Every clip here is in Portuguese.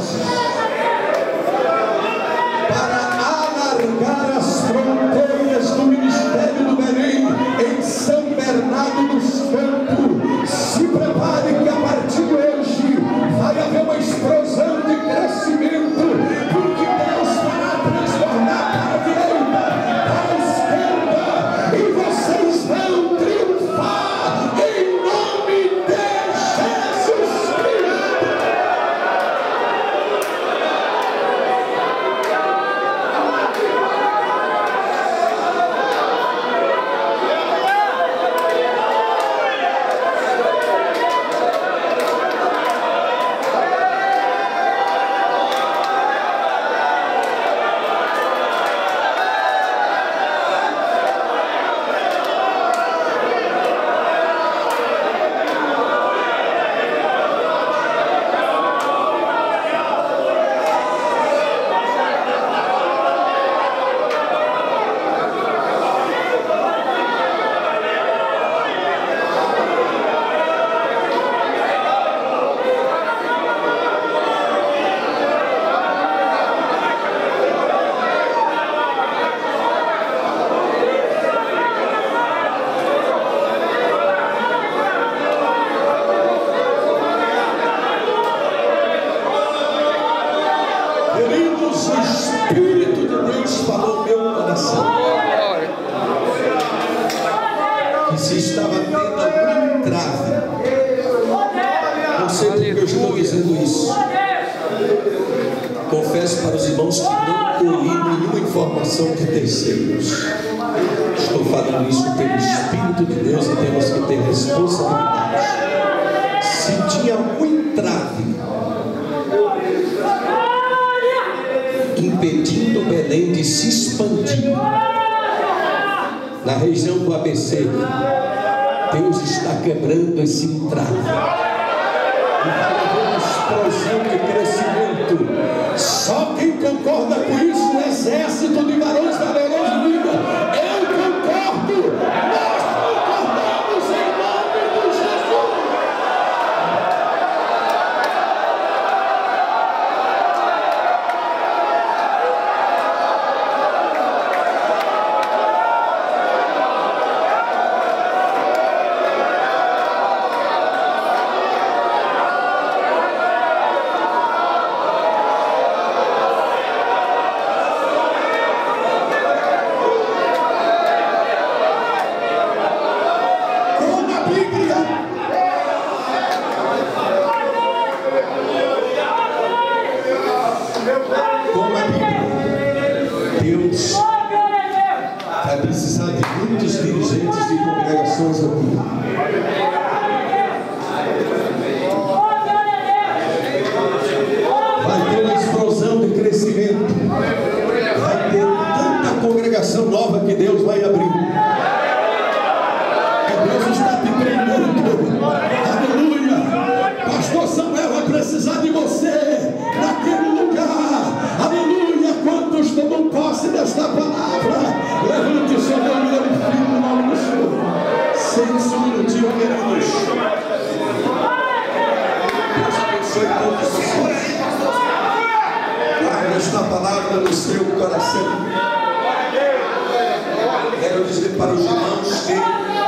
vozes para alargar as fronteiras do ministério do Belém em São Bernardo dos Campos. Se prepare que a partir de hoje vai haver uma explosão de crescimento, porque Deus vai transformar para a direita, para a esquerda, e vocês vão triunfar em nome de Jesus Cristo. Queridos, o Espírito de Deus falou no meu coração que se estava tendo algum entrave. Não sei porque eu estou dizendo isso. Confesso para os irmãos que não colhi nenhuma informação de terceiros. Estou falando isso pelo Espírito de Deus e temos que ter responsabilidade. Se tinha algum entrave impedindo Belém de se expandir na região do ABC, Deus está quebrando esse entrave e vai haver uma explosão de crescimento. Só quem concorda com isso, o exército de varões valorosos, diga: eu concordo, nós concordamos em nome de Jesus. Como a Bíblia, Deus vai precisar de muitos dirigentes de congregações aqui. Vai ter uma explosão de crescimento. Vai ter tanta congregação nova que Deus vai abrir. Que Deus está te treinando. Aleluia. Pastor Samuel vai precisar de você naquele lugar. Aleluia. Quantos tomam posse desta palavra? Levante o seu nome e glorifique o nome do Senhor. Sente-se um minutinho, queridos. Deus abençoe todos vocês. Guarde esta palavra no seu coração. Quero dizer para os irmãos que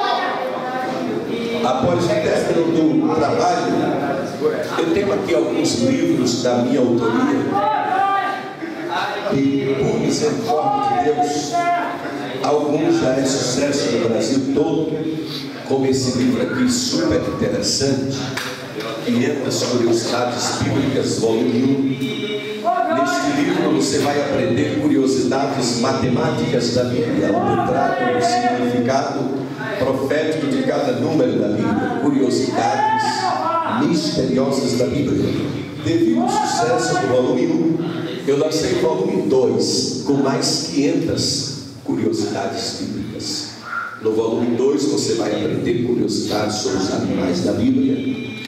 após o término do trabalho, eu tenho aqui alguns livros da minha autoria e, por misericórdia de Deus, alguns já é sucesso no Brasil todo, como esse livro aqui, super interessante, 500 Curiosidades Bíblicas, volume 1. Neste livro você vai aprender curiosidades matemáticas da Bíblia, ao entrar no significado profético de cada número da Bíblia, curiosidades misteriosas da Bíblia. Devido ao sucesso do volume 1, eu lancei o volume 2, com mais 500 curiosidades bíblicas. No volume 2 você vai aprender curiosidades sobre os animais da Bíblia.